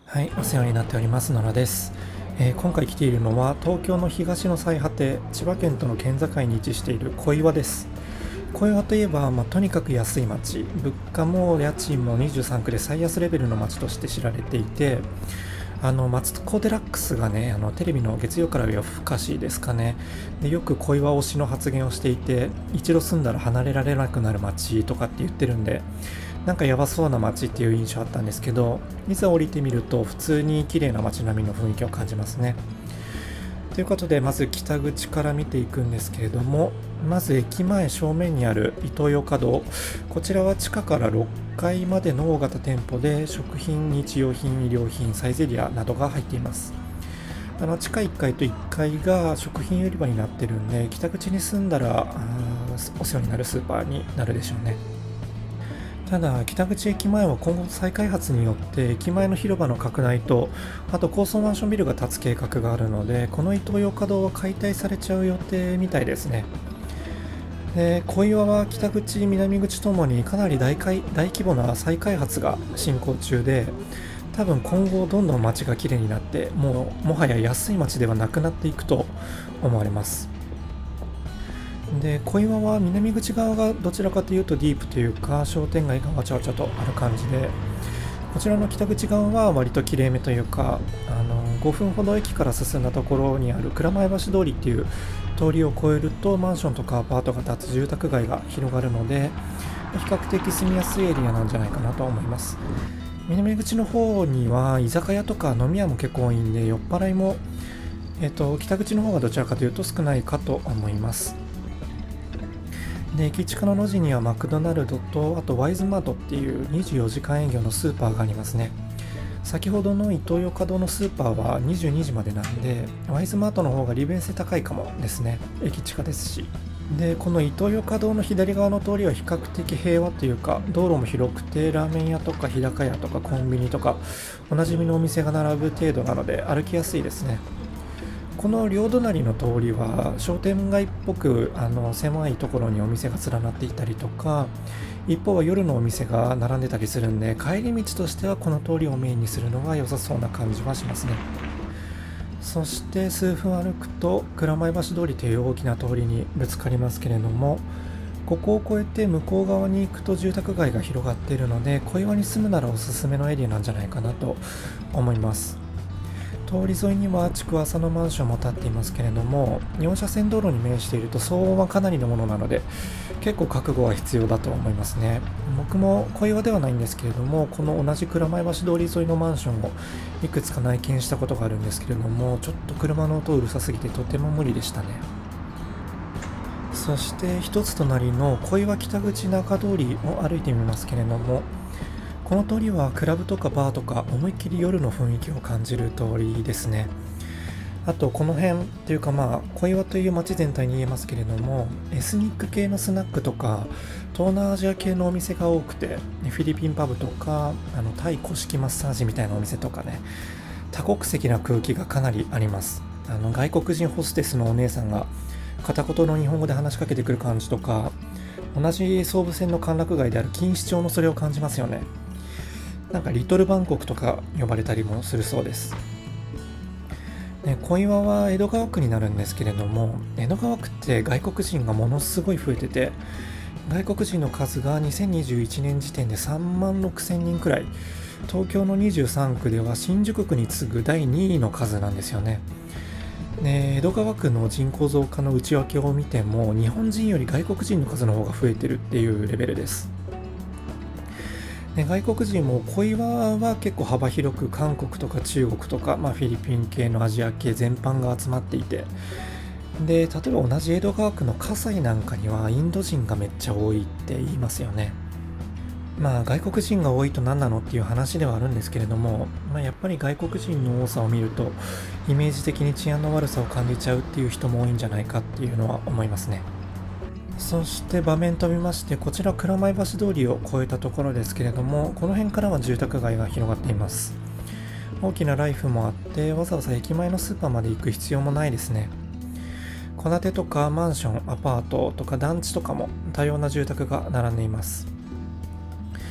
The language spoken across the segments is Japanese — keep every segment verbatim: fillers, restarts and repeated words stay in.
はい、お世話になっております野良です、えー今回来ているのは東京の東の最果て、千葉県との県境に位置している小岩です。小岩といえば、まあ、とにかく安い町、物価も家賃もにじゅうさん区で最安レベルの町として知られていて、あのマツコ・デラックスがね、あのテレビの月曜から夜更かしですかね、でよく小岩推しの発言をしていて、一度住んだら離れられなくなる街とかって言ってるんで、なんかやばそうな街っていう印象あったんですけど、いざ降りてみると普通に綺麗な街並みの雰囲気を感じますね。ということで、まず北口から見ていくんですけれども、まず駅前正面にあるイトーヨーカドー、こちらは地下からろっかいまでの大型店舗で、食品、日用品、衣料品、サイゼリアなどが入っています。あの地下いっかいといっかいが食品売り場になってるんで、北口に住んだらあーお世話になるスーパーになるでしょうね。ただ、北口駅前は今後再開発によって駅前の広場の拡大と、あと高層マンションビルが建つ計画があるので、このイトーヨーカドーは解体されちゃう予定みたいですね。で、小岩は北口、南口ともにかなり大開大規模な再開発が進行中で、多分今後どんどん街が綺麗になって、もうもはや安い街ではなくなっていくと思われます。で、小岩は南口側がどちらかというとディープというか、商店街がわちゃわちゃとある感じで、こちらの北口側は割ときれいめというか、あのごふんほど駅から進んだところにある蔵前橋通りっていう通りを越えると、マンションとかアパートが建つ住宅街が広がるので、比較的住みやすいエリアなんじゃないかなと思います。南口の方には居酒屋とか飲み屋も結構多いんで、酔っ払いも、えっと、北口の方がどちらかというと少ないかと思います。で、駅近の路地にはマクドナルドと、あとワイズマートっていうにじゅうよじかん営業のスーパーがありますね。先ほどのイトーヨーカドーのスーパーはにじゅうにじまでなんで、ワイズマートの方が利便性高いかもですね。駅近ですし。で、このイトーヨーカドーの左側の通りは比較的平和というか、道路も広くて、ラーメン屋とか日高屋とかコンビニとか、おなじみのお店が並ぶ程度なので歩きやすいですね。この両隣の通りは商店街っぽく、あの狭いところにお店が連なっていたりとか、一方は夜のお店が並んでたりするんで、帰り道としてはこの通りをメインにするのが良さそうな感じはしますね。そして数分歩くと蔵前橋通りという大きな通りにぶつかりますけれども、ここを越えて向こう側に行くと住宅街が広がっているので、小岩に住むならおすすめのエリアなんじゃないかなと思います。通り沿いには築浅のマンションも建っていますけれども、よん車線道路に面していると騒音はかなりのものなので、結構覚悟は必要だと思いますね。僕も小岩ではないんですけれども、この同じ蔵前橋通り沿いのマンションをいくつか内見したことがあるんですけれども、ちょっと車の音うるさすぎてとても無理でしたね。そして一つ隣の小岩北口中通りを歩いてみますけれども、この通りはクラブとかバーとか思いっきり夜の雰囲気を感じる通りですね。あとこの辺っていうか、まあ小岩という街全体に言えますけれども、エスニック系のスナックとか東南アジア系のお店が多くて、フィリピンパブとかあのタイ古式マッサージみたいなお店とかね、多国籍な空気がかなりあります。あの外国人ホステスのお姉さんが片言の日本語で話しかけてくる感じとか、同じ総武線の歓楽街である錦糸町のそれを感じますよね。なんかリトルバンコクとか呼ばれたりもするそうです。ね、小岩は江戸川区になるんですけれども、江戸川区って外国人がものすごい増えてて、外国人の数がにせんにじゅういちねん時点でさんまんろくせんにんくらい、東京のにじゅうさん区では新宿区に次ぐだいにいの数なんですよね。で、江戸川区の人口増加の内訳を見ても、日本人より外国人の数の方が増えてるっていうレベルです。で、外国人も小岩は結構幅広く韓国とか中国とか、まあ、フィリピン系のアジア系全般が集まっていて、で、例えば同じ江戸川区の葛西なんかにはインド人がめっちゃ多いって言いますよね。まあ外国人が多いと何なのっていう話ではあるんですけれども、まあ、やっぱり外国人の多さを見るとイメージ的に治安の悪さを感じちゃうっていう人も多いんじゃないかっていうのは思いますね。そして場面飛びまして、こちら蔵前橋通りを越えたところですけれども、この辺からは住宅街が広がっています。大きなライフもあって、わざわざ駅前のスーパーまで行く必要もないですね。戸建てとかマンション、アパートとか団地とかも多様な住宅が並んでいます。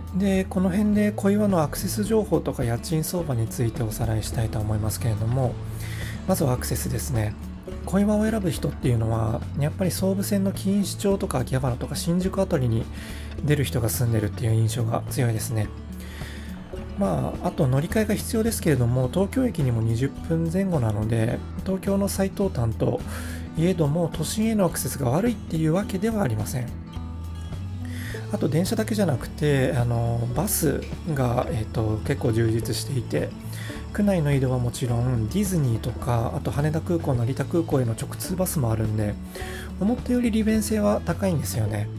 で、この辺で小岩のアクセス情報とか家賃相場についておさらいしたいと思いますけれども、まずはアクセスですね。小岩を選ぶ人っていうのはやっぱり総武線の錦糸町とか秋葉原とか新宿あたりに出る人が住んでるっていう印象が強いですね。まあ、あと乗り換えが必要ですけれども、東京駅にもにじゅっぷんぜん後なので、東京の最東端といえども都心へのアクセスが悪いっていうわけではありません。あと電車だけじゃなくて、あのバスが、えーと、結構充実していて、区内の移動はもちろんディズニーとか、あと羽田空港、成田空港への直通バスもあるんで、思ったより利便性は高いんですよね。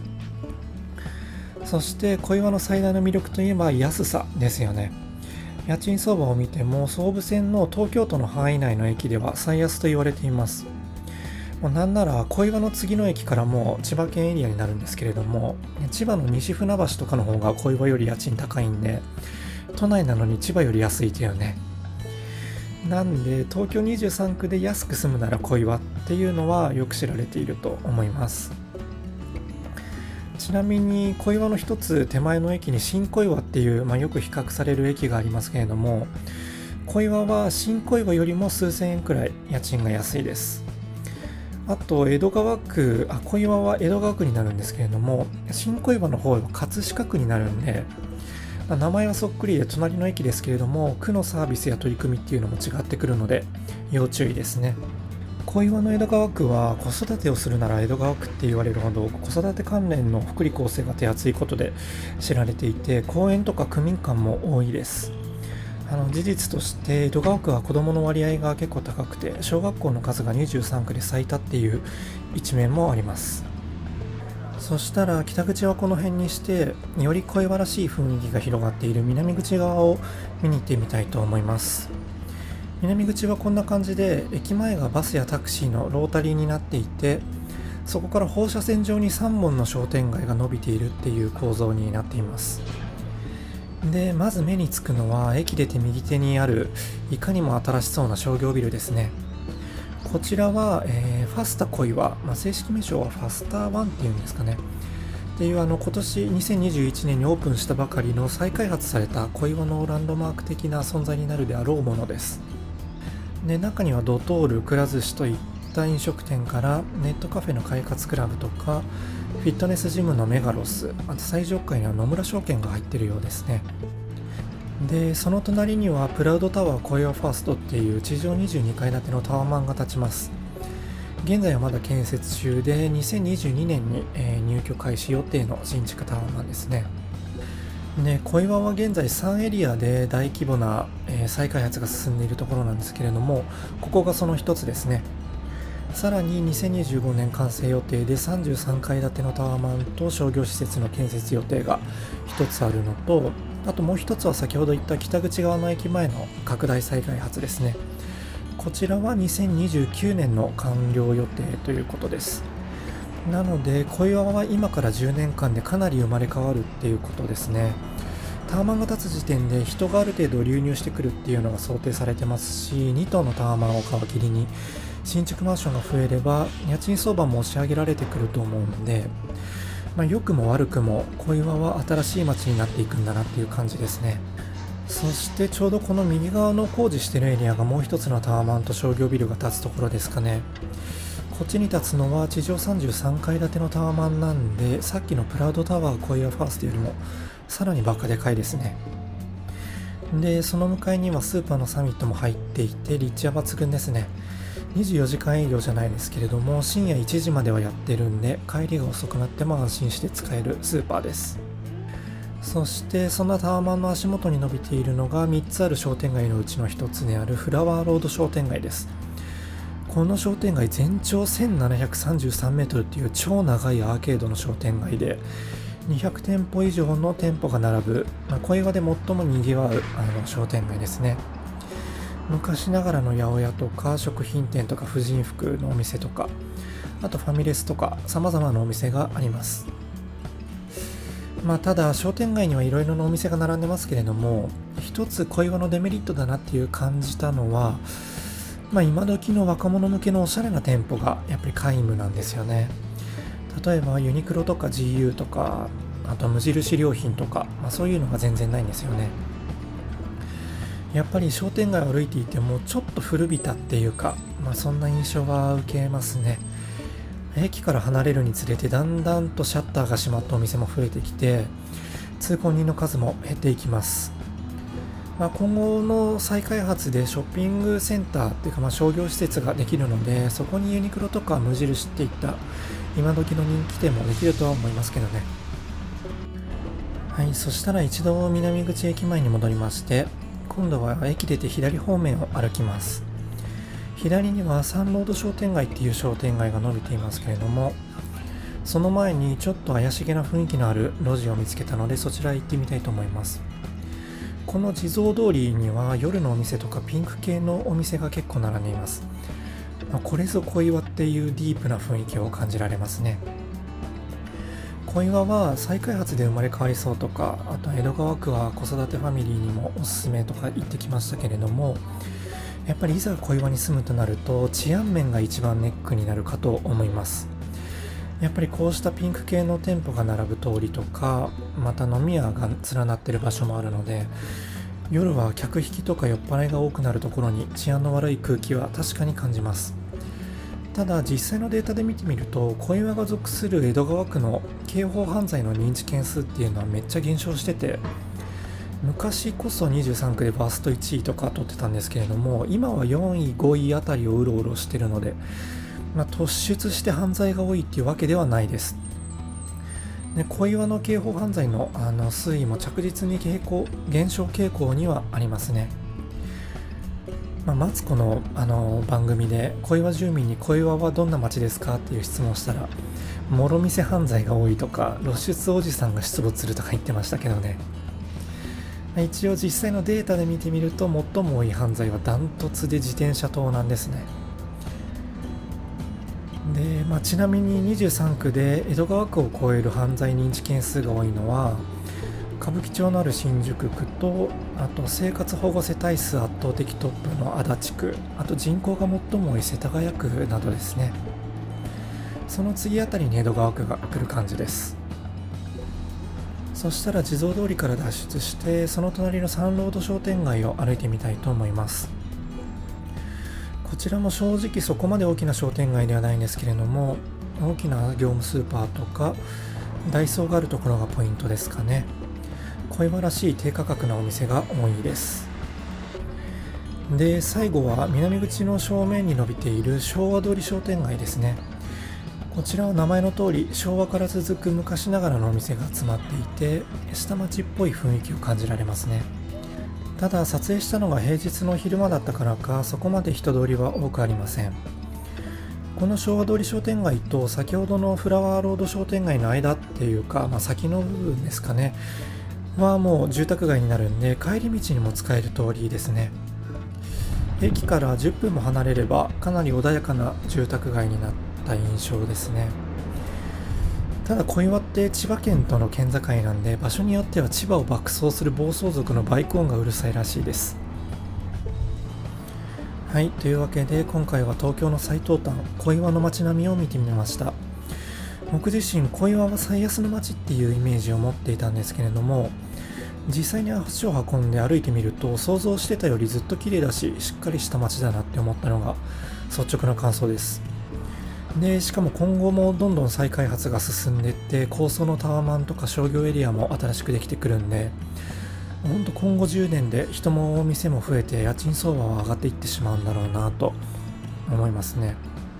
そして小岩の最大の魅力といえば安さですよね。家賃相場を見ても総武線の東京都の範囲内の駅では最安と言われています。もうなんなら小岩の次の駅からも千葉県エリアになるんですけれども、千葉の西船橋とかの方が小岩より家賃高いんで、都内なのに千葉より安いというね。なんで東京にじゅうさん区で安く住むなら小岩っていうのはよく知られていると思います。ちなみに小岩の一つ手前の駅に新小岩っていう、まあ、よく比較される駅がありますけれども、小岩は新小岩よりも数千円くらい家賃が安いです。あと江戸川区、あ小岩は江戸川区になるんですけれども、新小岩の方は葛飾区になるんで、まあ、名前はそっくりで隣の駅ですけれども、区のサービスや取り組みっていうのも違ってくるので要注意ですね。小岩の江戸川区は子育てをするなら江戸川区って言われるほど子育て関連の福利厚生が手厚いことで知られていて、公園とか区民館も多いです。あの事実として江戸川区は子どもの割合が結構高くて、小学校の数がにじゅうさん区で最多っていう一面もあります。そしたら北口はこの辺にして、より小岩らしい雰囲気が広がっている南口側を見に行ってみたいと思います。南口はこんな感じで、駅前がバスやタクシーのロータリーになっていて、そこから放射線上にさんぼんの商店街が伸びているっていう構造になっています。で、まず目につくのは駅出て右手にあるいかにも新しそうな商業ビルですね。こちらは、えー、ファスタ小岩、まあ、正式名称はファスタワンっていうんですかねっていう、あの今年にせんにじゅういちねんにオープンしたばかりの再開発された小岩のランドマーク的な存在になるであろうものです。で、中にはドトール、くら寿司といった飲食店から、ネットカフェの快活クラブとかフィットネスジムのメガロス、あと最上階には野村証券が入っているようですね。で、その隣にはプラウドタワー小岩ファーストっていう地上にじゅうにかい建てのタワマンが建ちます。現在はまだ建設中で、にせんにじゅうにねんに、えー入居開始予定の新築タワマンですね。で、小岩は現在さんエリアで大規模な、えー再開発が進んでいるところなんですけれども、ここがその一つですね。さらににせんにじゅうごねん完成予定でさんじゅうさんかい建てのタワマンと商業施設の建設予定が一つあるのと、あともう一つは先ほど言った北口側の駅前の拡大再開発ですね。こちらはにせんにじゅうきゅうねんの完了予定ということです。なので小岩は今からじゅうねんかんでかなり生まれ変わるっていうことですね。タワマンが建つ時点で人がある程度流入してくるっていうのが想定されてますし、に棟のタワマンを皮切りに新築マンションが増えれば家賃相場も押し上げられてくると思うので、まあ、良くも悪くも小岩は新しい街になっていくんだなっていう感じですね。そしてちょうどこの右側の工事しているエリアがもう一つのタワマンと商業ビルが建つところですかね。こっちに立つのは地上さんじゅうさんかい建てのタワマンなんで、さっきのプラウドタワー小岩ファーストよりもさらにバカでかいですね。で、その向かいにはスーパーのサミットも入っていて、立地は抜群ですね。にじゅうよじかん営業じゃないですけれども、深夜いちじまではやってるんで、帰りが遅くなっても安心して使えるスーパーです。そしてそんなタワマンの足元に伸びているのがみっつある商店街のうちのひとつであるフラワーロード商店街です。この商店街全長せんななひゃくさんじゅうさんメートルっていう超長いアーケードの商店街で、にひゃくてんぽ以上の店舗が並ぶ、まあ、小岩で最も賑わうあの商店街ですね。昔ながらの八百屋とか食品店とか婦人服のお店とか、あとファミレスとか様々なお店があります。まあ、ただ商店街にはいろいろなお店が並んでますけれども、一つ小岩のデメリットだなっていう感じたのは、まあ、今時の若者向けのおしゃれな店舗がやっぱり皆無なんですよね。例えばユニクロとか ジーユー とか、 あと無印良品とか、まあ、そういうのが全然ないんですよね。やっぱり商店街を歩いていてもちょっと古びたっていうか、まあ、そんな印象は受けますね。駅から離れるにつれてだんだんとシャッターが閉まったお店も増えてきて、通行人の数も減っていきます。まあ、今後の再開発でショッピングセンターっていうか、まあ商業施設ができるので、そこにユニクロとか無印っていった今時の人気店もできるとは思いますけどね。はい、そしたら一度南口駅前に戻りまして、今度は駅出て左方面を歩きます。左にはサンロード商店街っていう商店街が伸びていますけれども、その前にちょっと怪しげな雰囲気のある路地を見つけたので、そちらへ行ってみたいと思います。この地蔵通りには夜のお店とかピンク系のお店が結構並んでいます。まあ、これぞ小岩っていうディープな雰囲気を感じられますね。小岩は再開発で生まれ変わりそうとか、あと江戸川区は子育てファミリーにもおすすめとか言ってきましたけれども、やっぱりいざ小岩に住むとなると治安面が一番ネックになるかと思います。やっぱりこうしたピンク系の店舗が並ぶ通りとか、また飲み屋が連なっている場所もあるので、夜は客引きとか酔っ払いが多くなるところに治安の悪い空気は確かに感じます。ただ実際のデータで見てみると、小岩が属する江戸川区の刑法犯罪の認知件数っていうのはめっちゃ減少してて、昔こそにじゅうさんくでバーストいちいとか取ってたんですけれども、今はよんいごいあたりをうろうろしてるので、まあ、突出して犯罪が多いっていうわけではないです。で、小岩の刑法犯罪の、あの推移も着実に傾向減少傾向にはありますね。まあ、マツコの、あの番組で小岩住民に小岩はどんな街ですかっていう質問をしたら、もろみせ犯罪が多いとか露出おじさんが出没するとか言ってましたけどね。一応実際のデータで見てみると最も多い犯罪はダントツで自転車盗難ですね。で、まあ、ちなみににじゅうさんくで江戸川区を超える犯罪認知件数が多いのは歌舞伎町のある新宿区と、あと生活保護世帯数圧倒的トップの足立区、あと人口が最も多い世田谷区などですね。その次あたりに江戸川区が来る感じです。そしたら地蔵通りから脱出して、その隣のサンロード商店街を歩いてみたいと思います。こちらも正直そこまで大きな商店街ではないんですけれども、大きな業務スーパーとかダイソーがあるところがポイントですかね。小岩らしい低価格なお店が多いです。で、最後は南口の正面に伸びている昭和通り商店街ですね。こちらは名前の通り昭和から続く昔ながらのお店が集まっていて、下町っぽい雰囲気を感じられますね。ただ撮影したのが平日の昼間だったからか、そこまで人通りは多くありません。この昭和通り商店街と先ほどのフラワーロード商店街の間っていうか、まあ、先の部分ですかねはもう住宅街になるんで、帰り道にも使える通りですね。駅からじゅっぷんも離れればかなり穏やかな住宅街になった印象ですね。ただ小岩って千葉県との県境なんで、場所によっては千葉を爆走する暴走族のバイク音がうるさいらしいです。はい、というわけで今回は東京の最東端小岩の街並みを見てみました。僕自身小岩は最安の街っていうイメージを持っていたんですけれども、実際に足を運んで歩いてみると想像してたよりずっと綺麗だし、しっかりした街だなって思ったのが率直な感想です。で、しかも今後もどんどん再開発が進んでいって、高層のタワマンとか商業エリアも新しくできてくるんで、本当今後じゅうねんで人も店も増えて家賃相場は上がっていってしまうんだろうなと思いますね。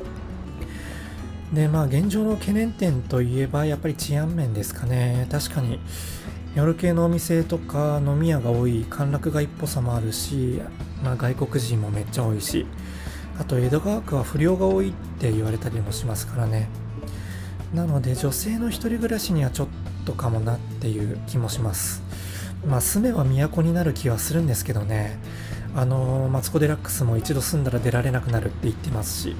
で、まあ現状の懸念点といえばやっぱり治安面ですかね。確かに夜系のお店とか飲み屋が多い歓楽街っぽさもあるし、まあ、外国人もめっちゃ多いし、あと江戸川区は不良が多いって言われたりもしますからね。なので女性の一人暮らしにはちょっとかもなっていう気もします。まあ住めば都になる気はするんですけどね。あのー、マツコ・デラックスも一度住んだら出られなくなるって言ってますし。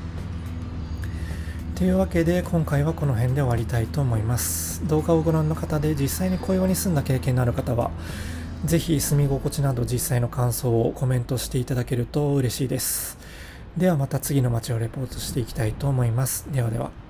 というわけで今回はこの辺で終わりたいと思います。動画をご覧の方で実際に小岩に住んだ経験のある方は、ぜひ住み心地など実際の感想をコメントしていただけると嬉しいです。ではまた次の街をレポートしていきたいと思います。ではでは。